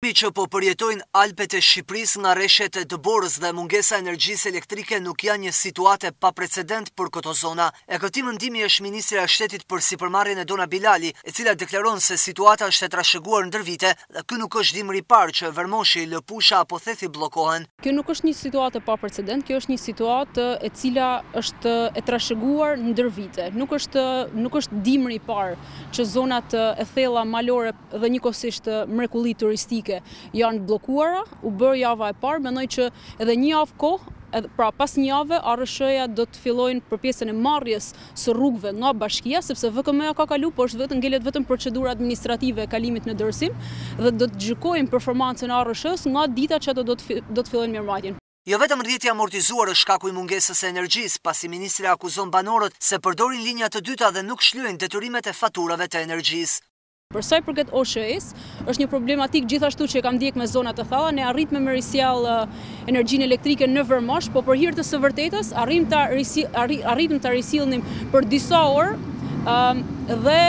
Shtëpi që po përjetojnë Alpet e Shqipërisë nga rreshtet e dëborës dhe mungesa energjisë elektrike nuk janë një situatë pa precedent për këto zona. E këtij mendimi është ministra e Shtetit për sipërmarrjen Dona Bilali, e cila deklaron se situata është e trashëguar ndër vite dhe ky nuk është dimri i parë që Vermoshi, Lëpusha apo Thethi bllokohen. Kjo nuk është një situatë pa precedent, kjo është një situatë e cila është e trashëguar ndër vite. Nuk është dimri i parë që zonat e thella malore dhe njëkohësisht mrekulli turistike janë bllokuara, u bërë java e parë, mendoj që edhe një javë kohë, pra pas një jave, ARSH-ja do të fillojnë për pjesën e marrjes së rrugëve nga bashkia, sepse VKM-ja ka kalu, po ngelet vetëm procedura administrative e kalimit në dorësim dhe do të gjykojnë performancën e ARSH-s nga dita që ato do të fillojnë mirëmarrjen. Jo vetëm rrjeti amortizuar është shkaku i mungesës së energjisë, pasi ministri akuzon banorët se përdorin linja të dyta dhe nuk shlyen detyrimet e faturave të energjisë. Për sa i përket OSH-s, është një problematik gjithashtu që kam ndjek me zonat e thella, ne arritëm me risjell energjinë elektrike në Vermosh, po për hir të së vërtetës arritëm ta risjellnim për disa orë dhe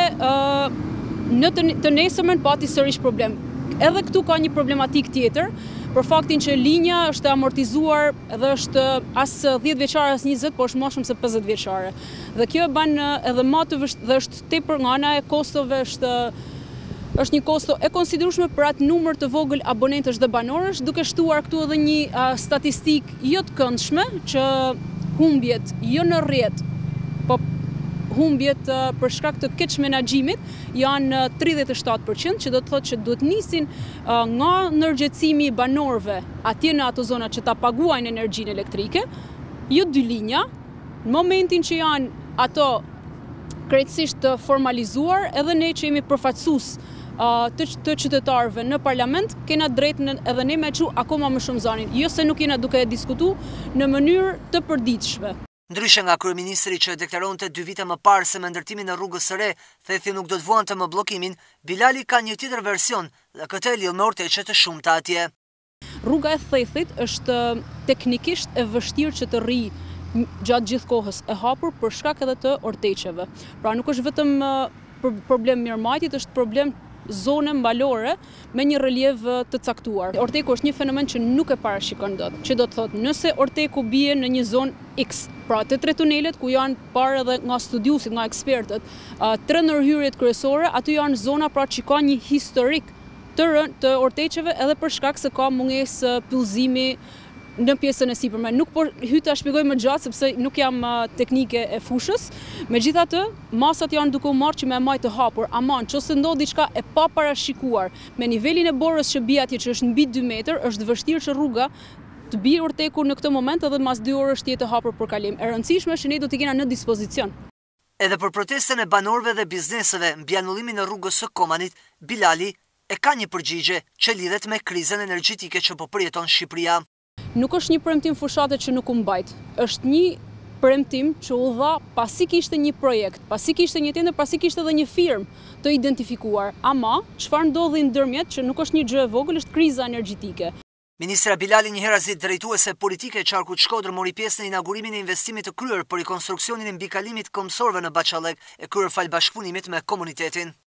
në të nesërmen pati sërish problem. Edhe këtu ka një problematik tjetër, për faktin që linja është amortizuar dhe është as 10 vjeçare as 20, po është më shumë se 50 vjeçare. Dhe kjo e bën edhe më të vështirë dhe është tepër nga ana e kostove është një kosto e konsiderueshme për atë numër të vogël abonentësh dhe banorësh, duke shtuar këtu edhe një statistikë jo të këndshme që humbjet jo në rrjet, po humbjet për shkak të keq menaxhimit janë 37%, që do të thotë që duhet nisin nga ndërgjegjësimi i banorëve atje në ato zona që ta paguajnë energjinë elektrike, jo dy linja, në momentin që janë ato krejtësisht të formalizuar, edhe ne që jemi përfaqësues të qytetarëve në parlament, kena drejtën edhe ne me çu akoma më shumë zonin, jo se nuk jena duke diskutuar në mënyrë të përditshme. Ndryshe nga kryeministri që deklaronte 2 vite më parë se me ndërtimin e rrugës së re, Thethi nuk do të vuante më bllokimin, Bilali ka një tjetër version dhe këtë e lidh me orteqe të shumta atje. Rruga e Thethit është teknikisht e vështirë që të rrijë gjatë gjithë kohës e hapur për shkak edhe të orteqeve. Pra nuk është vetëm problem mirëmbajtjes, është problem zone mbalore me një relief të caktuar. Orteku është një fenomen që nuk e parashikon dot, që do të thotë nëse orteku bie në një zonë X, pra të 3 tunelet ku janë parë edhe nga studiusit, nga ekspertët, 3 ndërhyrjet kryesore, aty janë zona pra që ka një historik të orteqeve edhe për shkak se ka mungesë pyllëzimi në pjesën e sipërme. Nuk po hyj ta shpjegoj më gjatë sepse nuk jam teknike e fushës. Megjithatë, masat janë duke u marrë që me majtë të hapur. Aman, nëse ndodh diçka e paparashikuar me nivelin e borës që bie atje që është mbi 2 metër, është vështirë që rruga të bie orteku në këtë moment edhe mas 2 orësh të jetë hapur për kalim. E rëndësishme është që ne do t'i kena në dispozicion. Edhe për protestën e banorëve dhe bizneseve mbi anullimin e rrugës së Komanit, Bilali e ka një përgjigje që lidhet me krizën energjetike që po përjeton Shqipëria. Nuk është një premtim fushate që nuk u mbajt. Është një premtim që u dha pasi kishte një projekt, pasi kishte një tender, pasi kishte edhe një firmë të identifikuar. Ama çfarë ndodhi ndërmjet që nuk është një gjë e vogël, është kriza energjetike. Ministra Bilali një herë si drejtuese politike e Qarkut Shkodër mori pjesë në inaugurimin e investimit të kryer për rikonstruksionin e mbikalimit kombësorëve në Bachallek, e kryer fal bashkëpunimit me komunitetin.